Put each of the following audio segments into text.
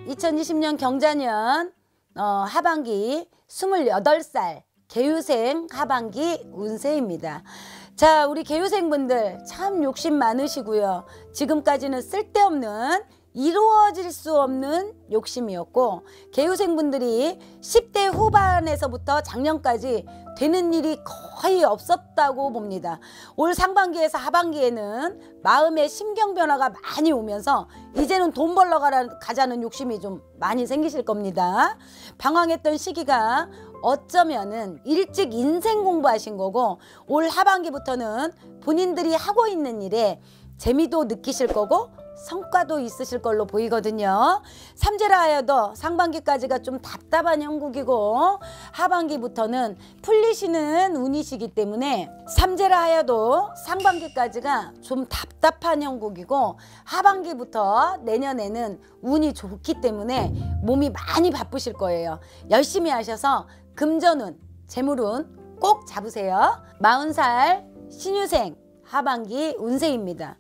2020년 경자년 하반기 28살 개유생 하반기 운세입니다. 자, 우리 개유생분들 참 욕심 많으시고요. 지금까지는 쓸데없는 이루어질 수 없는 욕심이었고, 개유생분들이 10대 후반에서부터 작년까지 되는 일이 거의 없었다고 봅니다. 올 상반기에서 하반기에는 마음의 심경 변화가 많이 오면서 이제는 돈 벌러 가자는 욕심이 좀 많이 생기실 겁니다. 방황했던 시기가 어쩌면은 일찍 인생 공부하신 거고, 올 하반기부터는 본인들이 하고 있는 일에 재미도 느끼실 거고 성과도 있으실 걸로 보이거든요. 삼재라 하여도 상반기까지가 좀 답답한 형국이고 하반기부터는 풀리시는 운이시기 때문에 삼재라 하여도 상반기까지가 좀 답답한 형국이고 하반기부터 내년에는 운이 좋기 때문에 몸이 많이 바쁘실 거예요. 열심히 하셔서 금전운, 재물운 꼭 잡으세요. 40살 신유생 하반기 운세입니다.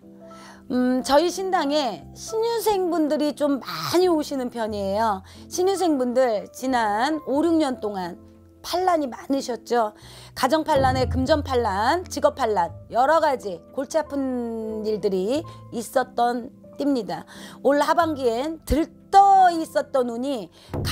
저희 신당에 신유생분들이 좀 많이 오시는 편이에요. 신유생분들 지난 5, 6년 동안 판란이 많으셨죠. 가정판란에 금전판란, 직업판란 여러 가지 골치 아픈 일들이 있었던 띠입니다. 올 하반기엔 들떠 있었던 운이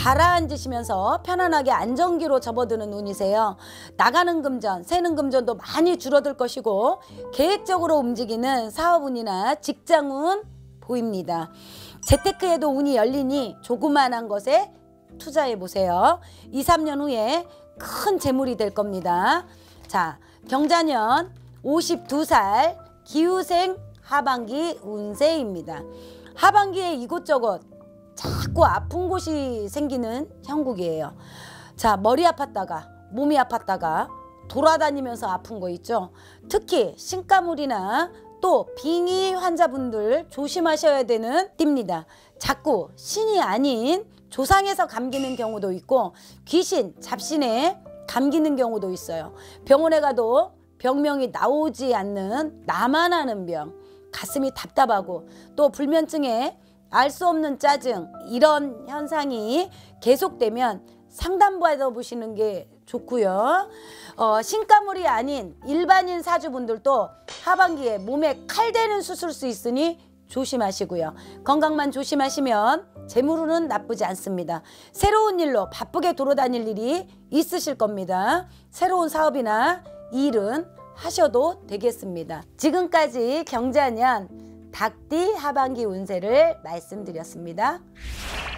가라앉으시면서 편안하게 안정기로 접어드는 운이세요. 나가는 금전, 새는 금전도 많이 줄어들 것이고 계획적으로 움직이는 사업운이나 직장운 보입니다. 재테크에도 운이 열리니 조그만한 것에 투자해 보세요. 2, 3년 후에 큰 재물이 될 겁니다. 자, 경자년 52살 기후생 하반기 운세입니다. 하반기에 이곳저곳 자꾸 아픈 곳이 생기는 형국이에요. 자, 머리 아팠다가 몸이 아팠다가 돌아다니면서 아픈 거 있죠. 특히 신가물이나 또 빙의 환자분들 조심하셔야 되는 띠입니다. 자꾸 신이 아닌 조상에서 감기는 경우도 있고 귀신, 잡신에 감기는 경우도 있어요. 병원에 가도 병명이 나오지 않는 나만 아는 병, 가슴이 답답하고 또 불면증에 알 수 없는 짜증, 이런 현상이 계속되면 상담 받아보시는 게 좋고요. 신가물이 아닌 일반인 사주분들도 하반기에 몸에 칼 대는 수술 수 있으니 조심하시고요. 건강만 조심하시면 재물운은 나쁘지 않습니다. 새로운 일로 바쁘게 돌아다닐 일이 있으실 겁니다. 새로운 사업이나 일은 하셔도 되겠습니다. 지금까지 경자년 닭띠 하반기 운세를 말씀드렸습니다.